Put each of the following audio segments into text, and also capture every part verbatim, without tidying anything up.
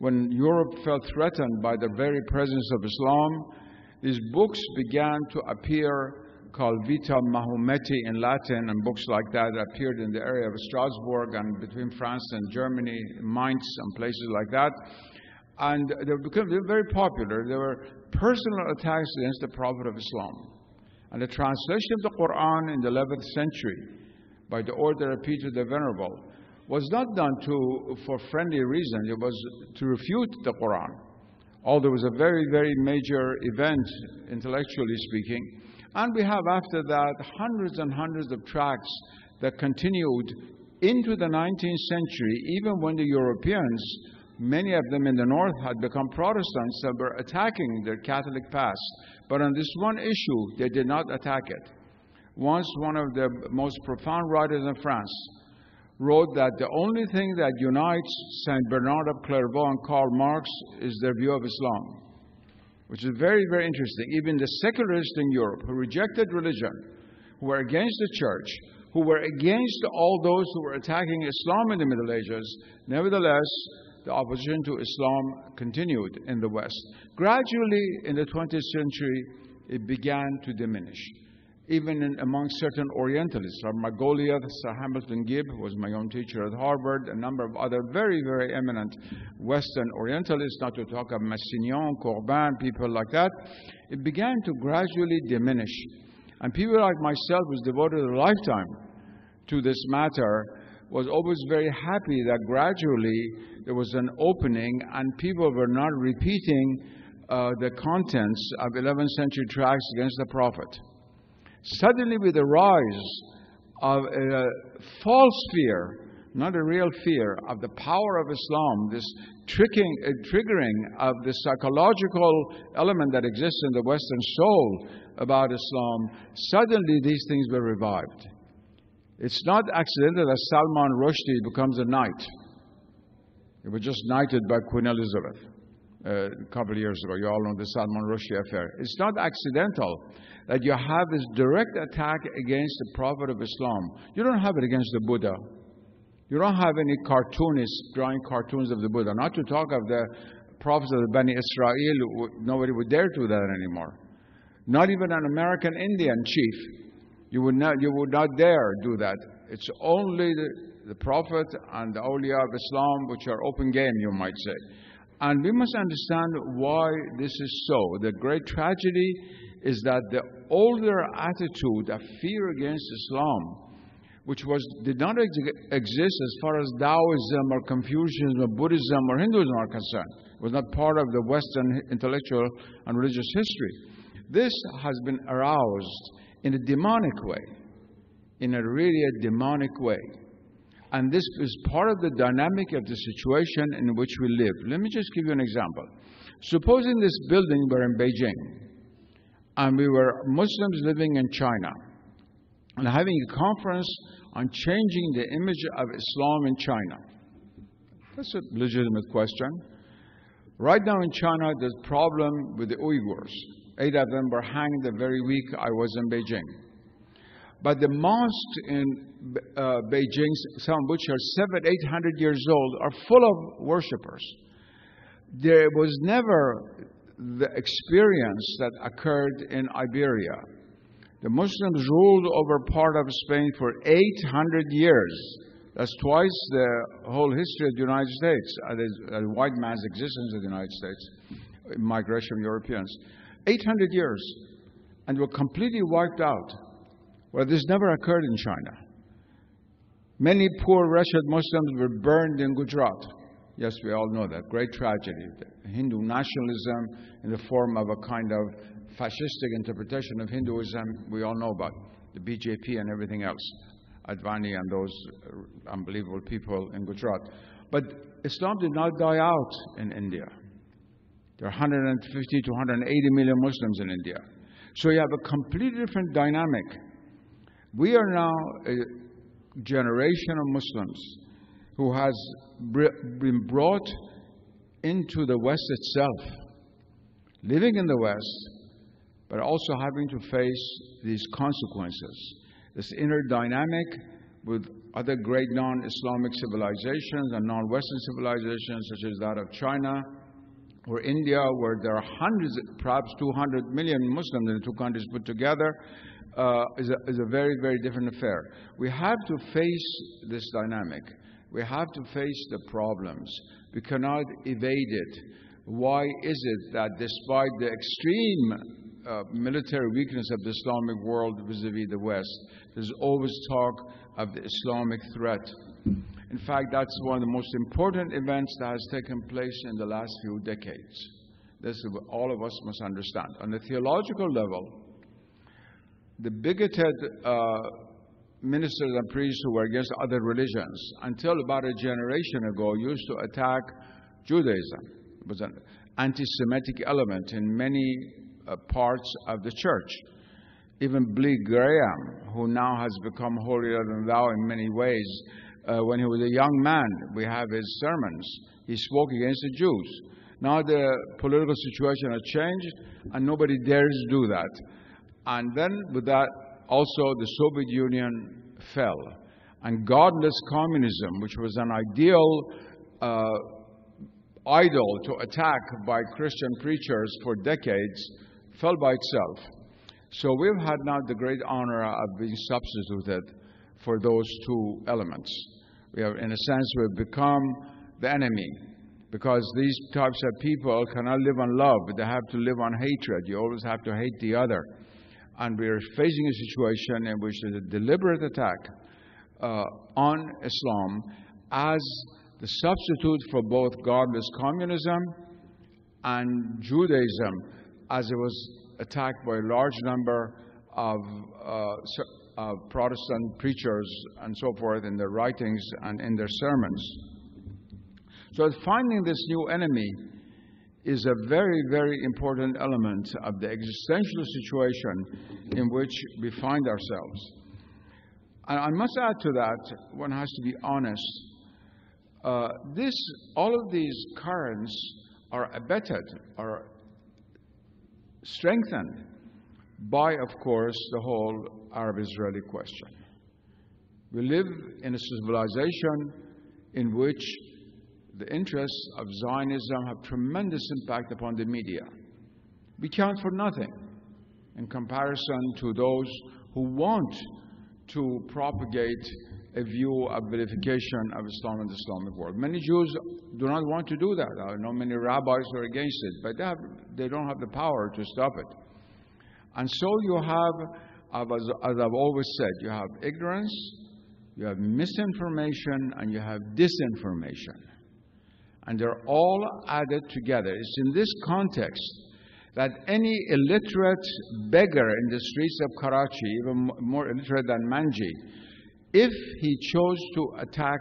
when Europe felt threatened by the very presence of Islam, these books began to appear called Vita Mahometi in Latin, and books like that appeared in the area of Strasbourg and between France and Germany, Mainz and places like that. And they became very popular. They were personal attacks against the Prophet of Islam. And the translation of the Quran in the eleventh century by the order of Peter the Venerable was not done to, for friendly reasons. It was to refute the Quran. Although it was a very, very major event, intellectually speaking. And we have, after that, hundreds and hundreds of tracts that continued into the nineteenth century, even when the Europeans, many of them in the north, had become Protestants that were attacking their Catholic past. But on this one issue, they did not attack it. Once one of the most profound writers in France wrote that the only thing that unites Saint Bernard of Clairvaux and Karl Marx is their view of Islam, which is very, very interesting. Even the secularists in Europe who rejected religion, who were against the church, who were against all those who were attacking Islam in the Middle Ages, nevertheless, the opposition to Islam continued in the West. Gradually, in the twentieth century, it began to diminish. Even in, among certain Orientalists, from Mongolia, Sir Hamilton Gibb, who was my own teacher at Harvard, a number of other very, very eminent Western Orientalists, not to talk of Massignon, Corbin, people like that, it began to gradually diminish. And people like myself, who's devoted a lifetime to this matter, was always very happy that gradually there was an opening and people were not repeating uh, the contents of eleventh century tracts against the Prophet. Suddenly, with the rise of a false fear, not a real fear, of the power of Islam, this tricking, uh, triggering of the psychological element that exists in the Western soul about Islam, suddenly these things were revived. It's not accidental that Salman Rushdie becomes a knight. He was just knighted by Queen Elizabeth uh, a couple of years ago. You all know the Salman Rushdie affair. It's not accidental that you have this direct attack against the Prophet of Islam. You don't have it against the Buddha. You don't have any cartoonists drawing cartoons of the Buddha. Not to talk of the prophets of the Bani Israel. Nobody would dare do that anymore. Not even an American Indian chief. You would not, you would not dare do that. It's only the, the Prophet and the awliya of Islam, which are open game, you might say. And we must understand why this is so. The great tragedy is that the older attitude of fear against Islam, which was did not ex exist as far as Taoism or Confucianism or Buddhism or Hinduism are concerned. It was not part of the Western intellectual and religious history. This has been aroused in a demonic way, in a really a demonic way. And this is part of the dynamic of the situation in which we live. Let me just give you an example. Supposing this building were in Beijing, and we were Muslims living in China, and having a conference on changing the image of Islam in China. That's a legitimate question. Right now in China, there's a problem with the Uyghurs. Eight of them were hanged the very week I was in Beijing. But the mosques in uh, Beijing, some of which are seven, eight hundred years old, are full of worshippers. There was never the experience that occurred in Iberia. The Muslims ruled over part of Spain for eight hundred years. That's twice the whole history of the United States, uh, the uh, white man's existence in the United States, migration of Europeans. eight hundred years, and were completely wiped out. Well, this never occurred in China. Many poor, wretched Muslims were burned in Gujarat. Yes, we all know that. Great tragedy. The Hindu nationalism in the form of a kind of fascistic interpretation of Hinduism we all know about. The B J P and everything else. Advani and those unbelievable people in Gujarat. But Islam did not die out in India. There are one hundred fifty to one hundred eighty million Muslims in India. So you have a completely different dynamic. We are now a generation of Muslims who has been brought into the West itself, living in the West, but also having to face these consequences. This inner dynamic with other great non-Islamic civilizations and non-Western civilizations, such as that of China or India, where there are hundreds, perhaps two hundred million Muslims in the two countries put together, uh, is, a, is a very, very different affair. We have to face this dynamic. We have to face the problems. We cannot evade it. Why is it that despite the extreme uh, military weakness of the Islamic world vis-a-vis the West, there's always talk of the Islamic threat? In fact, that's one of the most important events that has taken place in the last few decades. This is what all of us must understand. On the theological level, the bigoted uh, ministers and priests who were against other religions, until about a generation ago, used to attack Judaism. It was an anti-Semitic element in many uh, parts of the church. Even Billy Graham, who now has become holier than thou in many ways, uh, when he was a young man, we have his sermons. He spoke against the Jews. Now the political situation has changed, and nobody dares do that. And then with that, also the Soviet Union fell. And godless communism, which was an ideal uh, idol to attack by Christian preachers for decades, fell by itself. So we've had now the great honor of being substituted for those two elements. We have, in a sense, we've become the enemy, because these types of people cannot live on love, but they have to live on hatred. You always have to hate the other. And we are facing a situation in which there's a deliberate attack uh, on Islam as the substitute for both godless communism and Judaism, as it was attacked by a large number of uh, uh, Protestant preachers and so forth in their writings and in their sermons. So finding this new enemy is a very, very important element of the existential situation in which we find ourselves. And I must add to that, one has to be honest, uh, this, all of these currents are abetted, are strengthened by, of course, the whole Arab-Israeli question. We live in a civilization in which the interests of Zionism have tremendous impact upon the media. We count for nothing in comparison to those who want to propagate a view of vilification of Islam and the Islamic world. Many Jews do not want to do that. I know many rabbis are against it, but they, have, they don't have the power to stop it. And so you have, as, as I've always said, you have ignorance, you have misinformation, and you have disinformation. And they're all added together. It's in this context that any illiterate beggar in the streets of Karachi, even more illiterate than Manji, if he chose to attack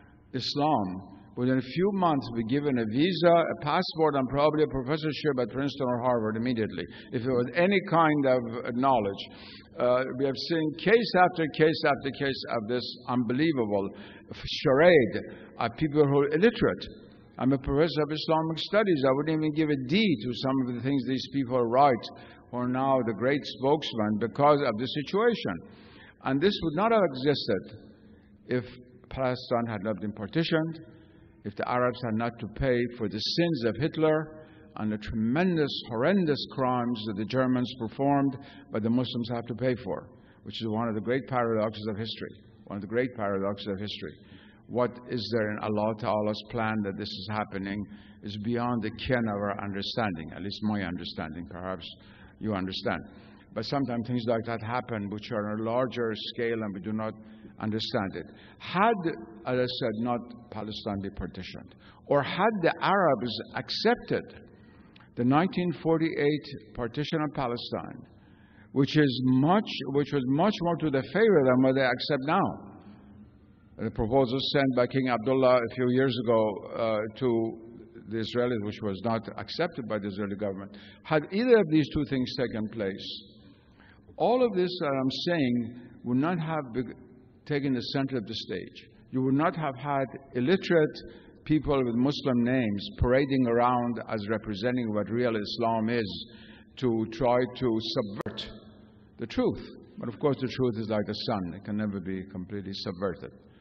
Islam, within a few months be given a visa, a passport, and probably a professorship at Princeton or Harvard immediately, if there was any kind of knowledge. Uh, we have seen case after case after case of this unbelievable charade of people who are illiterate. I'm a professor of Islamic Studies. I wouldn't even give a D to some of the things these people write, who are now the great spokesman because of the situation. And this would not have existed if Palestine had not been partitioned, if the Arabs had not to pay for the sins of Hitler and the tremendous, horrendous crimes that the Germans performed, but the Muslims have to pay for, which is one of the great paradoxes of history, one of the great paradoxes of history. What is there in Allah Ta'ala's plan that this is happening is beyond the ken of our understanding, at least my understanding. Perhaps you understand. But sometimes things like that happen which are on a larger scale and we do not understand it. Had, as I said, not Palestine be partitioned, or had the Arabs accepted the nineteen forty-eight partition of Palestine, which is much, which was much more to their favor than what they accept now. The proposal sent by King Abdullah a few years ago uh, to the Israelis, which was not accepted by the Israeli government. Had either of these two things taken place, all of this that I'm saying would not have been taken the center of the stage. You would not have had illiterate people with Muslim names parading around as representing what real Islam is to try to subvert the truth. But of course the truth is like the sun. It can never be completely subverted.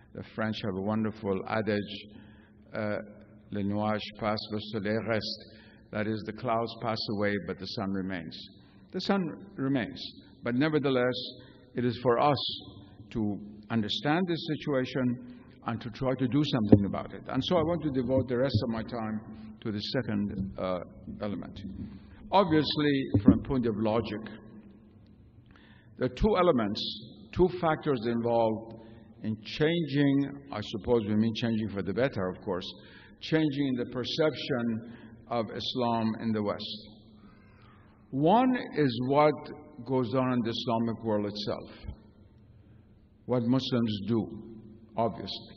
The French have a wonderful adage, uh, le nuage passe, le soleil reste. That is, the clouds pass away, but the sun remains. The sun remains. But nevertheless, it is for us to understand this situation and to try to do something about it. And so I want to devote the rest of my time to the second uh, element. Obviously, from a point of logic, there are two elements, two factors involved in changing, I suppose we mean changing for the better, of course, changing the perception of Islam in the West. One is what goes on in the Islamic world itself, what Muslims do, obviously.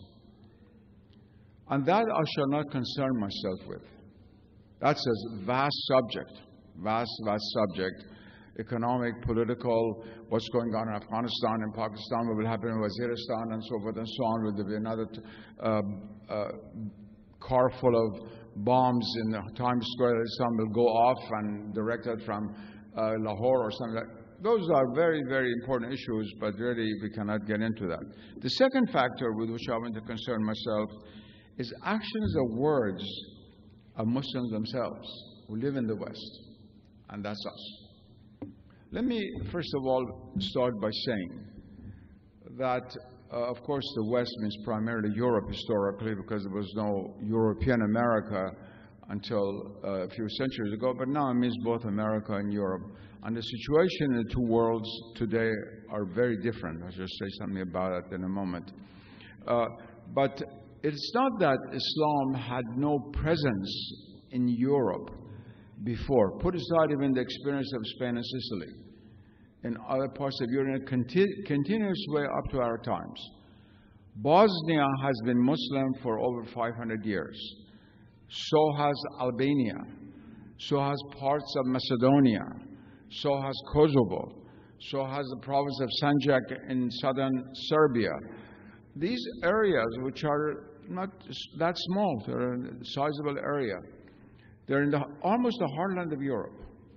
And that I shall not concern myself with. That's a vast subject, vast, vast subject, economic, political, what's going on in Afghanistan and Pakistan, what will happen in Waziristan and so forth and so on. Will there be another uh, uh, car full of bombs in the Times Square that Islam will go off and directed from uh, Lahore or something like that? Those are very, very important issues, but really we cannot get into that. The second factor with which I want to concern myself is actions or words of Muslims themselves who live in the West, and that's us. Let me first of all start by saying that, uh, of course, the West means primarily Europe historically, because there was no European America until uh, a few centuries ago, but now it means both America and Europe. And the situation in the two worlds today are very different. I'll just say something about it in a moment. Uh, but it's not that Islam had no presence in Europe before. Put aside even the experience of Spain and Sicily. In other parts of Europe, in a conti continuous way up to our times. Bosnia has been Muslim for over five hundred years. So has Albania. So has parts of Macedonia. So has Kosovo. So has the province of Sanjak in southern Serbia. These areas, which are not that small, they're a sizable area. They're in the, almost the heartland of Europe,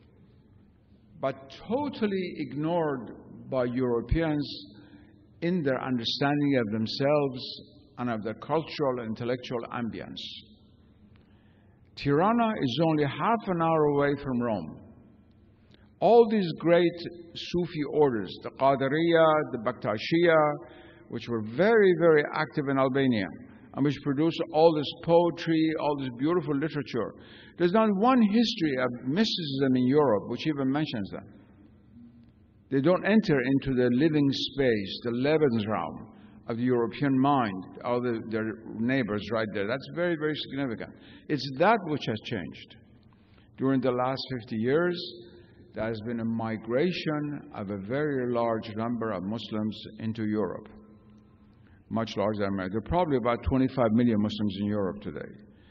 but totally ignored by Europeans in their understanding of themselves and of their cultural and intellectual ambience. Tirana is only half an hour away from Rome. All these great Sufi orders, the Qadariya, the Baktashia, which were very, very active in Albania, and which produced all this poetry, all this beautiful literature. There's not one history of mysticism in Europe which even mentions them. They don't enter into the living space, the Lebensraum of the European mind, all the, their neighbors right there. That's very, very significant. It's that which has changed. During the last fifty years, there has been a migration of a very large number of Muslims into Europe. Much larger than America. There are probably about twenty-five million Muslims in Europe today.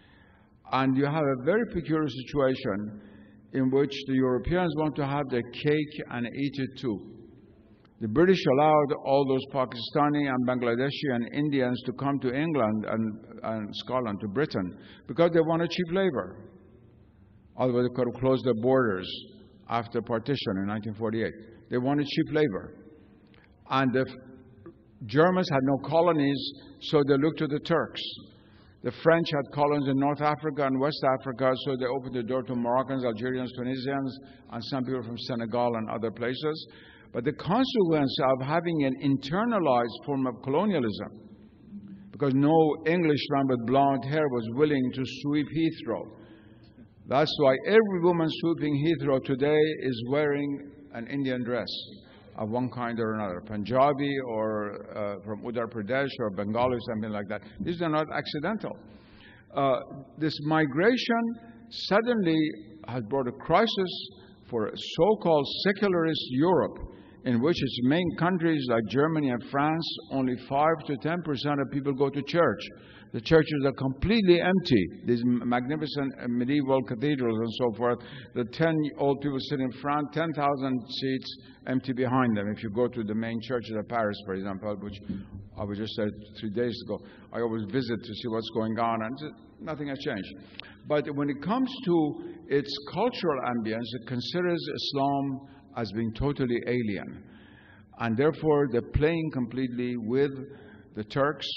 And you have a very peculiar situation in which the Europeans want to have their cake and eat it too. The British allowed all those Pakistani and Bangladeshi and Indians to come to England and, and Scotland, to Britain, because they wanted cheap labor. Otherwise, they could have closed their borders after partition in nineteen forty-eight. They wanted cheap labor. And the Germans had no colonies, so they looked to the Turks. The French had colonies in North Africa and West Africa, so they opened the door to Moroccans, Algerians, Tunisians, and some people from Senegal and other places. But the consequence of having an internalized form of colonialism, because no Englishman with blonde hair was willing to sweep Heathrow. That's why every woman sweeping Heathrow today is wearing an Indian dress of one kind or another, Punjabi or uh, from Uttar Pradesh or Bengali, something like that. These are not accidental. Uh, this migration suddenly has brought a crisis for so-called secularist Europe, in which its main countries like Germany and France, only five to ten percent of people go to church. The churches are completely empty, these magnificent medieval cathedrals and so forth. The ten old people sitting in front, ten thousand seats empty behind them. If you go to the main churches of Paris, for example, which I was just there three days ago, I always visit to see what's going on, and nothing has changed. But when it comes to its cultural ambience, it considers Islam as being totally alien. And therefore, they're playing completely with the Turks,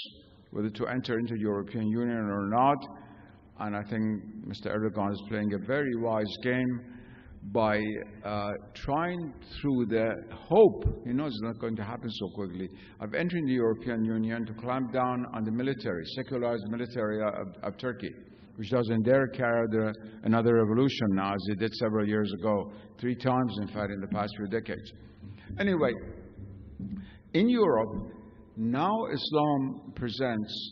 whether to enter into the European Union or not. And I think Mister Erdogan is playing a very wise game by uh, trying through the hope, he knows it's not going to happen so quickly, of entering the European Union to clamp down on the military, secularized military of, of Turkey, which doesn't dare carry the, another revolution now, as it did several years ago, three times, in fact, in the past few decades. Anyway, in Europe, now Islam presents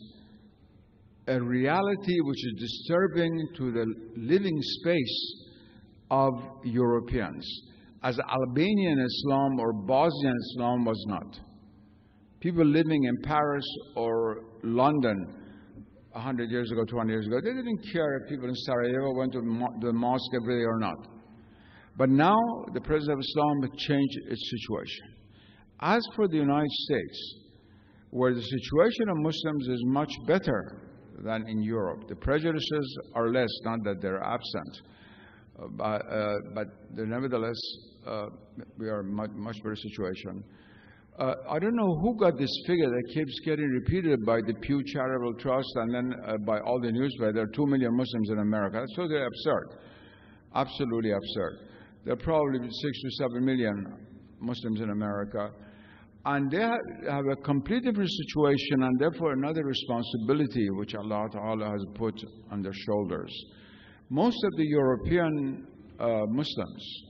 a reality which is disturbing to the living space of Europeans, as Albanian Islam or Bosnian Islam was not. People living in Paris or London a hundred years ago, two hundred years ago, they didn't care if people in Sarajevo went to the mosque every day or not. But now the President of Islam changed its situation. As for the United States, where the situation of Muslims is much better than in Europe, the prejudices are less, not that they're absent. Uh, but, uh, but nevertheless, uh, we are in a much, much better situation. Uh, I don't know who got this figure that keeps getting repeated by the Pew Charitable Trust and then uh, by all the newspapers. There are two million Muslims in America. That's totally absurd. Absolutely absurd. There are probably six to seven million Muslims in America. And they have a complete different situation and therefore another responsibility which Allah Ta'ala has put on their shoulders. Most of the European uh, Muslims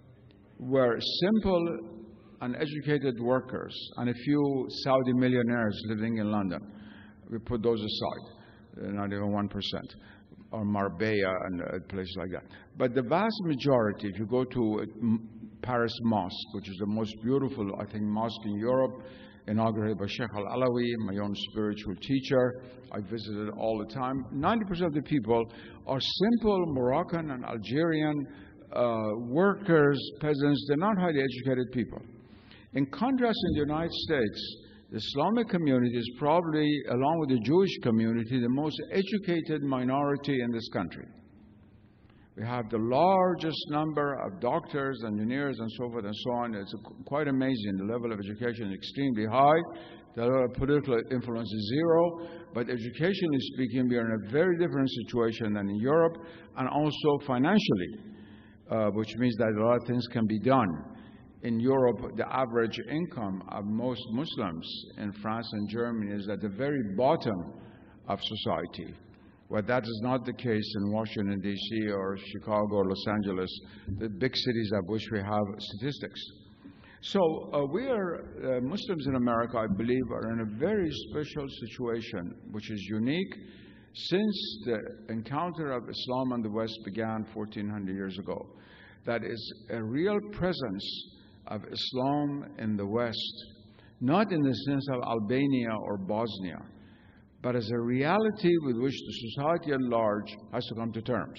were simple and educated workers and a few Saudi millionaires living in London. We put those aside, not even one percent, or Marbella and a place like that. But the vast majority, if you go to Paris Mosque, which is the most beautiful, I think, mosque in Europe, inaugurated by Sheikh Al-Alawi, my own spiritual teacher. I visited all the time. ninety percent of the people are simple Moroccan and Algerian uh, workers, peasants. They're not highly educated people. In contrast, in the United States, the Islamic community is probably, along with the Jewish community, the most educated minority in this country. We have the largest number of doctors, engineers, and so forth and so on. It's quite amazing. The level of education is extremely high. The level of political influence is zero. But educationally speaking, we are in a very different situation than in Europe, and also financially, uh, which means that a lot of things can be done. In Europe, the average income of most Muslims in France and Germany is at the very bottom of society. Well, that is not the case in Washington, D C or Chicago or Los Angeles, the big cities of which we have statistics. So uh, we are, uh, Muslims in America, I believe, are in a very special situation, which is unique since the encounter of Islam and the West began fourteen hundred years ago. That is a real presence of Islam in the West, not in the sense of Albania or Bosnia, but as a reality with which the society at large has to come to terms.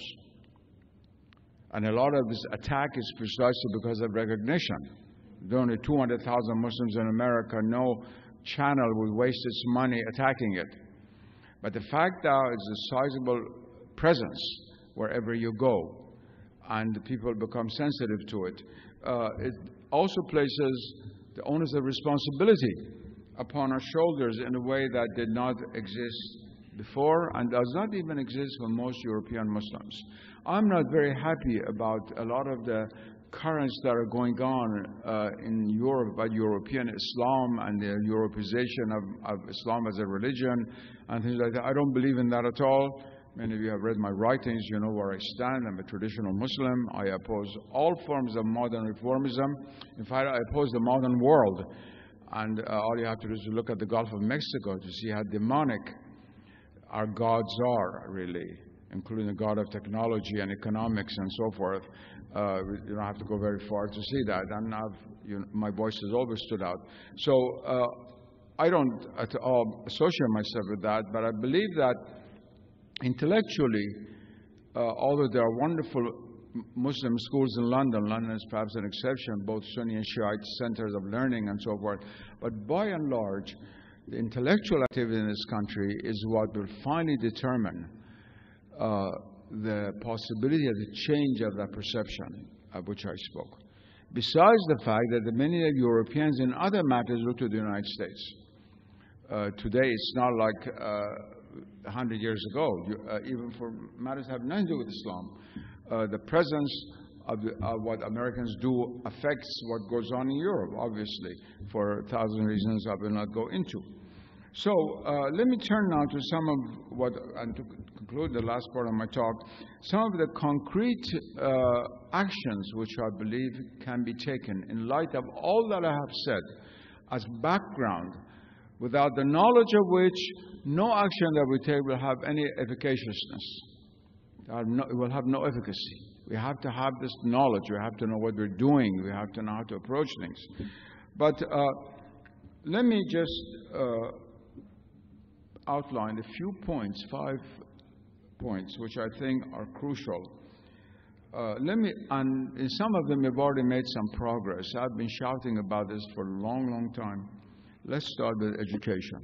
And a lot of this attack is precisely because of recognition. There are only two hundred thousand Muslims in America. No channel will waste its money attacking it. But the fact now is a sizable presence wherever you go, and people become sensitive to it. Uh, it also places the onus of responsibility upon our shoulders in a way that did not exist before and does not even exist for most European Muslims. I'm not very happy about a lot of the currents that are going on uh, in Europe about European Islam and the Europeization of, of Islam as a religion and things like that. I don't believe in that at all. Many of you have read my writings. You know where I stand. I'm a traditional Muslim. I oppose all forms of modern reformism. In fact, I oppose the modern world. And uh, all you have to do is to look at the Gulf of Mexico to see how demonic our gods are, really, including the god of technology and economics and so forth. Uh, you don't have to go very far to see that. And I've, you know, my voice has always stood out. So uh, I don't at all associate myself with that, but I believe that intellectually, uh, although there are wonderful Muslim schools in London, London is perhaps an exception, both Sunni and Shiite centers of learning and so forth, but by and large, the intellectual activity in this country is what will finally determine uh, the possibility of the change of that perception of which I spoke. Besides the fact that the many Europeans in other matters look to the United States. Uh, today, it's not like uh, a hundred years ago. You, uh, even for matters that have nothing to do with Islam, uh, the presence of, the, of what Americans do affects what goes on in Europe, obviously, for a thousand reasons I will not go into. So uh, let me turn now to some of what, and to conclude the last part of my talk, some of the concrete uh, actions which I believe can be taken in light of all that I have said as background, without the knowledge of which no action that we take will have any efficaciousness. It will have no efficacy. We have to have this knowledge. We have to know what we're doing. We have to know how to approach things. But uh, let me just uh, outline a few points, five points, which I think are crucial. Uh, let me, and in some of them we've already made some progress. I've been shouting about this for a long, long time. Let's start with education.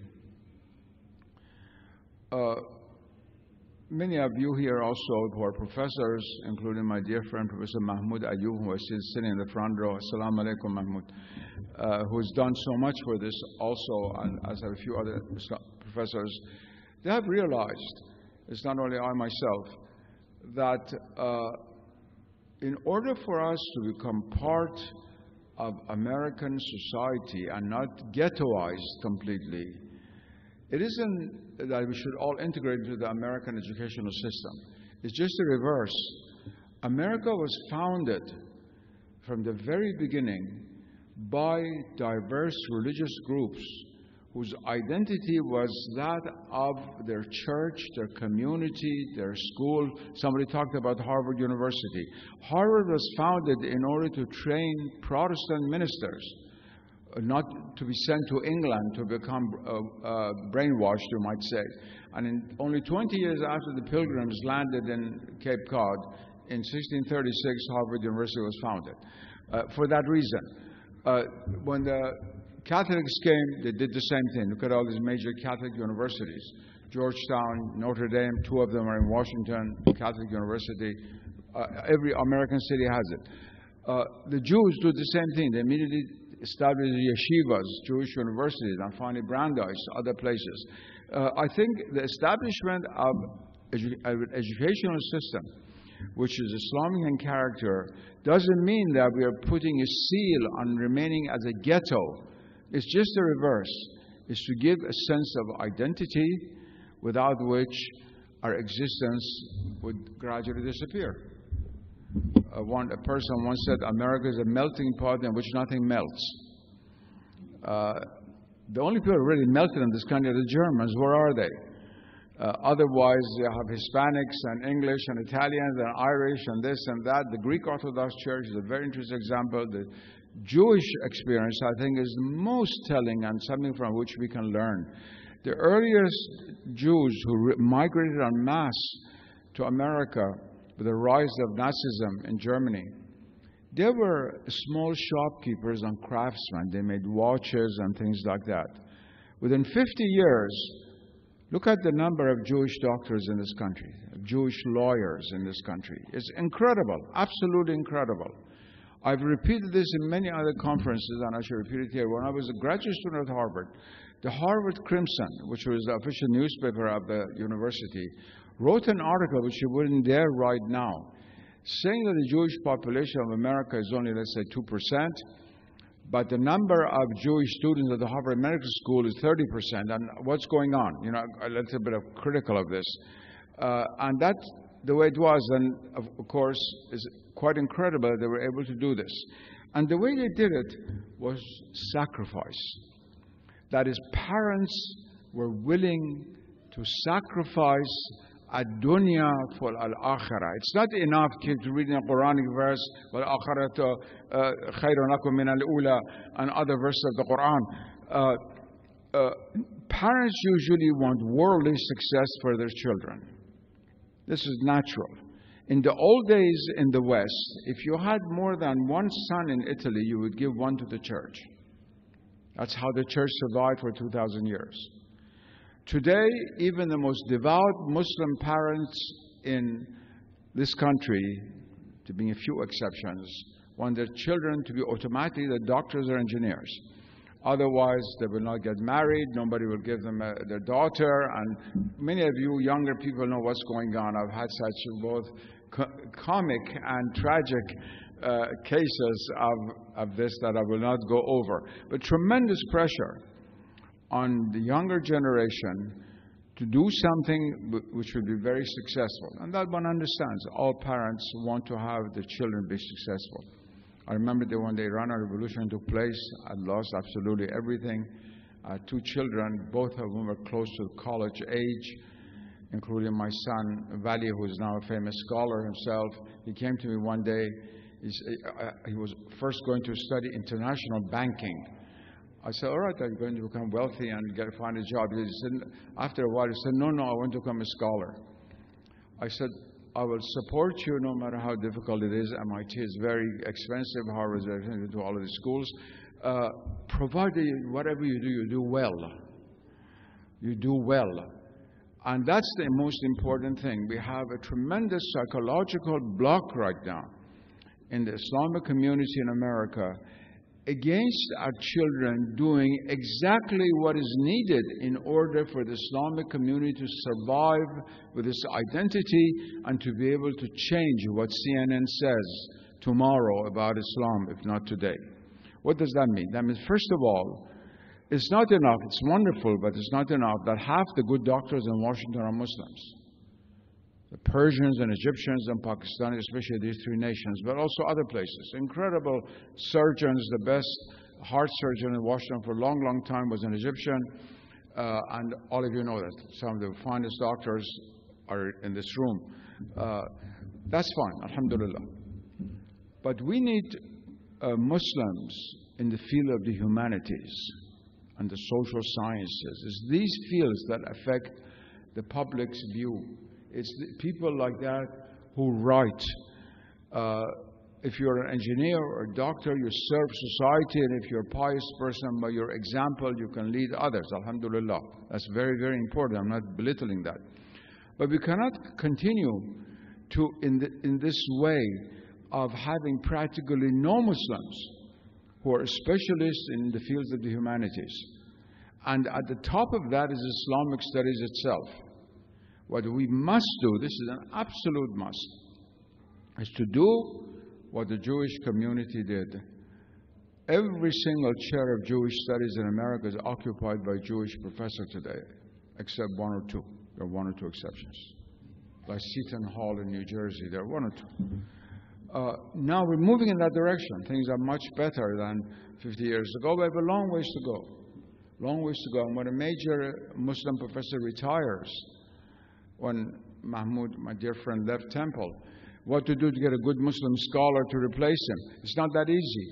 Uh, many of you here also who are professors, including my dear friend Professor Mahmoud Ayoub, who is sitting in the front row. Assalamu alaikum, Mahmoud, uh, who has done so much for this also, and as have a few other professors. They have realized, it's not only I myself, that uh, in order for us to become part of American society and not ghettoized completely, it isn't that we should all integrate into the American educational system. It's just the reverse. America was founded from the very beginning by diverse religious groups whose identity was that of their church, their community, their school. Somebody talked about Harvard University. Harvard was founded in order to train Protestant ministers, not to be sent to England to become uh, uh, brainwashed, you might say. And in only twenty years after the Pilgrims landed in Cape Cod, in sixteen thirty-six, Harvard University was founded. Uh, for that reason, uh, when the Catholics came, they did the same thing. Look at all these major Catholic universities. Georgetown, Notre Dame, two of them are in Washington, Catholic University. Uh, every American city has it. Uh, the Jews do the same thing. They immediately established yeshivas, Jewish universities, and finally Brandeis, other places. Uh, I think the establishment of edu an educational system which is Islamic in character doesn't mean that we are putting a seal on remaining as a ghetto. It's just the reverse. It's to give a sense of identity without which our existence would gradually disappear. Uh, one, a person once said, America is a melting pot in which nothing melts. Uh, the only people who really melted in this country are the Germans. Where are they? Uh, otherwise, you have Hispanics and English and Italians and Irish and this and that. The Greek Orthodox Church is a very interesting example. The Jewish experience, I think, is most telling and something from which we can learn. The earliest Jews who migrated en masse to America with the rise of Nazism in Germany, they were small shopkeepers and craftsmen. They made watches and things like that. Within fifty years, look at the number of Jewish doctors in this country, Jewish lawyers in this country. It's incredible, absolutely incredible. I've repeated this in many other conferences, and I should repeat it here. When I was a graduate student at Harvard, the Harvard Crimson, which was the official newspaper of the university, wrote an article which you wouldn't dare write now, saying that the Jewish population of America is only, let's say, two percent, but the number of Jewish students at the Harvard Medical School is thirty percent. And what's going on? You know, a little bit of critical of this. Uh, and that's the way it was. And, of course, it's quite incredible that they were able to do this. And the way they did it was sacrifice. That is, parents were willing to sacrifice ad-dunya for al-akhirah. It's not enough to read in a Quranic verse, wal-akhiratu khayrun lakum min al-ula, and other verses of the Quran. Uh, uh, parents usually want worldly success for their children. This is natural. In the old days in the West, if you had more than one son in Italy, you would give one to the church. That's how the church survived for two thousand years. Today, even the most devout Muslim parents in this country, to being a few exceptions, want their children to be automatically the doctors or engineers. Otherwise, they will not get married. Nobody will give them a, their daughter. And many of you younger people know what's going on. I've had such both co comic and tragic uh, cases of, of this that I will not go over. But tremendous pressure on the younger generation to do something which would be very successful. And that one understands. All parents want to have their children be successful. I remember that when the Iranian Revolution took place, I lost absolutely everything. I had two children, both of whom were close to college age, including my son, Vali, who is now a famous scholar himself. He came to me one day. He's, uh, he was first going to study international banking. I said, all right, are you going to become wealthy and get find a job? He said, after a while, he said, no, no, I want to become a scholar. I said, I will support you no matter how difficult it is. M I T is very expensive. Harvard is very expensive to all of the schools. Uh, provided whatever you do, you do well. You do well. And that's the most important thing. We have a tremendous psychological block right now in the Islamic community in America against our children doing exactly what is needed in order for the Islamic community to survive with its identity and to be able to change what C N N says tomorrow about Islam, if not today. What does that mean? That means, first of all, it's not enough, it's wonderful, but it's not enough that half the good doctors in Washington are Muslims. The Persians and Egyptians and Pakistanis, especially these three nations, but also other places. Incredible surgeons. The best heart surgeon in Washington for a long, long time was an Egyptian. Uh, and all of you know that. Some of the finest doctors are in this room. Uh, that's fine, alhamdulillah. But we need uh, Muslims in the field of the humanities and the social sciences. It's these fields that affect the public's view. It's the people like that who write. Uh, if you're an engineer or a doctor, you serve society, and if you're a pious person, by your example, you can lead others. Alhamdulillah. That's very, very important. I'm not belittling that. But we cannot continue to, in, the, in this way of having practically no Muslims who are specialists in the fields of the humanities. And at the top of that is Islamic Studies itself. What we must do, this is an absolute must, is to do what the Jewish community did. Every single chair of Jewish studies in America is occupied by Jewish professors today, except one or two. There are one or two exceptions. Like Seton Hall in New Jersey, there are one or two. Uh, now we're moving in that direction. Things are much better than fifty years ago, but we have a long ways to go. Long ways to go. And when a major Muslim professor retires, when Mahmoud, my dear friend, left Temple, what to do to get a good Muslim scholar to replace him? It's not that easy.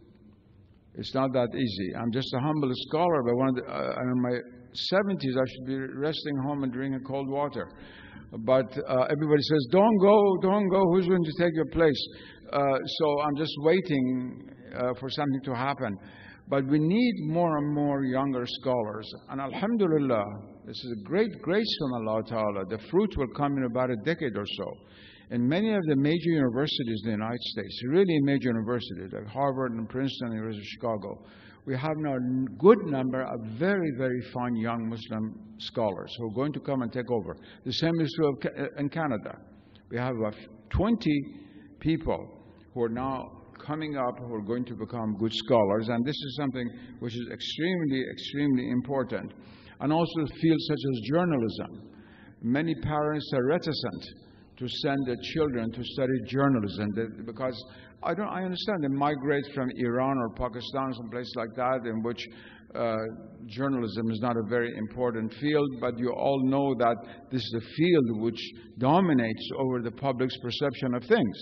It's not that easy. I'm just a humble scholar, but one of the, uh, in my seventies, I should be resting home and drinking cold water. But uh, everybody says, don't go, don't go, who's going to take your place? Uh, so I'm just waiting uh, for something to happen. But we need more and more younger scholars. And alhamdulillah, this is a great grace from Allah Ta'ala. The fruit will come in about a decade or so. In many of the major universities in the United States, really major universities like Harvard and Princeton and the University of Chicago, we have now a good number of very, very fine young Muslim scholars who are going to come and take over. The same is true of in Canada. We have about twenty people who are now coming up who are going to become good scholars, and this is something which is extremely, extremely important. And also fields such as journalism. Many parents are reticent to send their children to study journalism because I don't. I understand they migrate from Iran or Pakistan, some place like that, in which uh, journalism is not a very important field. But you all know that this is a field which dominates over the public's perception of things,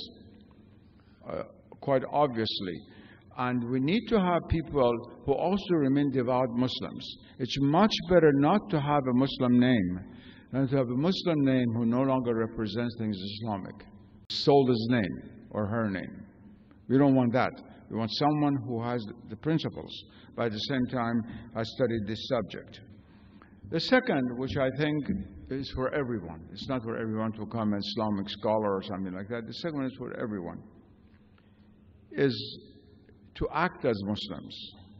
uh, quite obviously. And we need to have people who also remain devout Muslims. It's much better not to have a Muslim name than to have a Muslim name who no longer represents things Islamic, sold his name or her name. We don't want that. We want someone who has the principles, but at the same time has studied this subject. The second, which I think is for everyone, it's not for everyone to become an Islamic scholar or something like that. The second one is for everyone, is to act as Muslims.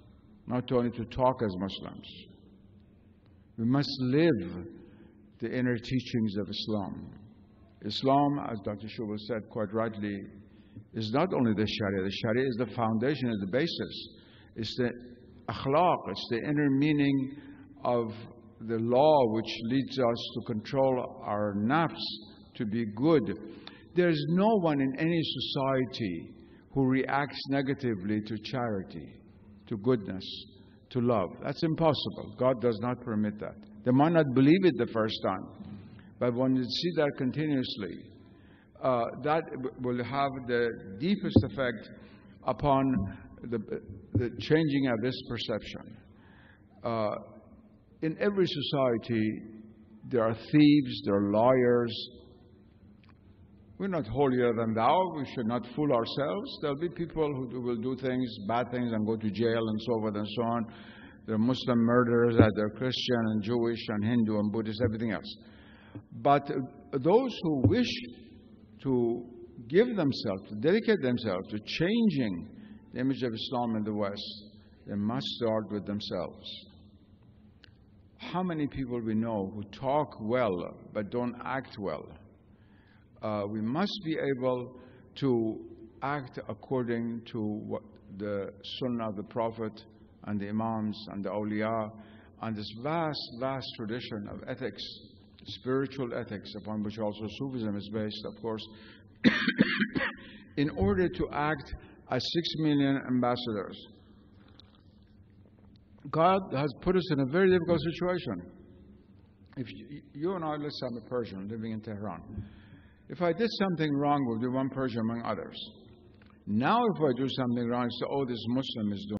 not only to talk as Muslims. We must live the inner teachings of Islam. Islam, as Doctor Shubal said quite rightly, is not only the Sharia. The Sharia is the foundation, is the basis. It's the akhlaq, it's the inner meaning of the law which leads us to control our nafs, to be good. There is no one in any society who reacts negatively to charity, to goodness, to love. That's impossible. God does not permit that. They might not believe it the first time, but when you see that continuously, uh, that will have the deepest effect upon the, the changing of this perception. Uh, in every society, there are thieves, there are liars. We're not holier than thou. We should not fool ourselves. There'll be people who will do things, bad things, and go to jail and so forth and so on. There are Muslim murderers, there are Christian and Jewish and Hindu and Buddhist, everything else. But those who wish to give themselves, to dedicate themselves to changing the image of Islam in the West, they must start with themselves. How many people we know who talk well but don't act well? Uh, we must be able to act according to what the Sunnah of the Prophet and the Imams and the awliya and this vast, vast tradition of ethics, spiritual ethics, upon which also Sufism is based, of course, in order to act as six million ambassadors. God has put us in a very difficult situation. If you, you and I, let's say I'm a Persian living in Tehran. If I did something wrong, we'll do one Persian among others. Now if I do something wrong, it's, oh, this Muslim is doing